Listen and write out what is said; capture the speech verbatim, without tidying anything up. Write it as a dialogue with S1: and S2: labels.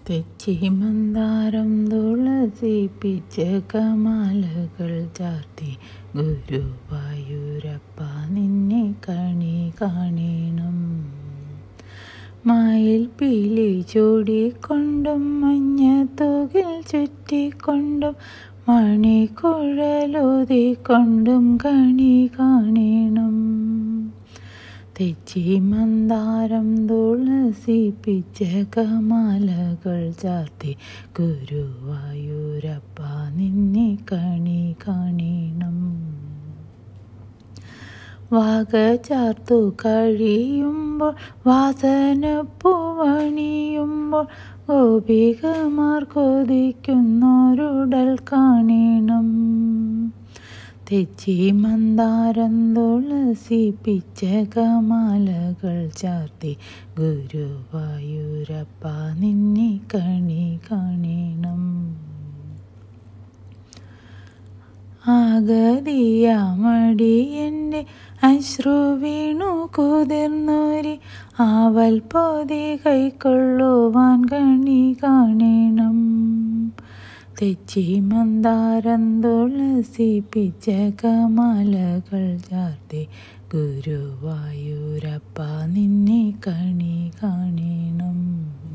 S1: തെച്ചി മന്ദാരം തുളസി പിച്ചകമാലകൾ ചാർത്തി ഗുരുവായൂരപ്പ നിന്നെ കണി കാണണം. മയിൽ പീലി ചൂടിക്കൊണ്ടും മഞ്ഞത്തോകിൽ ചുറ്റിക്കൊണ്ടും മണിക്കുഴലൂതിക്കൊണ്ടും കണി കാണണം. തെച്ചി മന്ദാരം തുളസി പിച്ചകമാലകൾ ചാർത്തി ഗുരുവായൂരപ്പ നിന്നെ കണി കാണണം. വാക ചാർത്തു കഴിയുമ്പോൾ വാസനപ്പൂവണിയുമ്പോൾ ഗോപികമാർ കൊതിക്കുന്നോരുടൽ കാണണം. തെച്ചി മന്ദാരം തുളസി പിച്ചകമാലകൾ ചാർത്തി ഗുരുവായൂരപ്പ നിന്നെ കണി കാണണം. ആഗതിയാമടിയൻ്റെ അശ്രു വീണു കുതിർന്നൊരി അവൽപൊതി കൈക്കൊള്ളുവാൻ കണി കാണണം. തെച്ചി മന്ദാരം തുളസി പിച്ചകമാലകൾ ചാർത്തി ഗുരുവായൂരപ്പ നിന്നെ കണി കാണണം.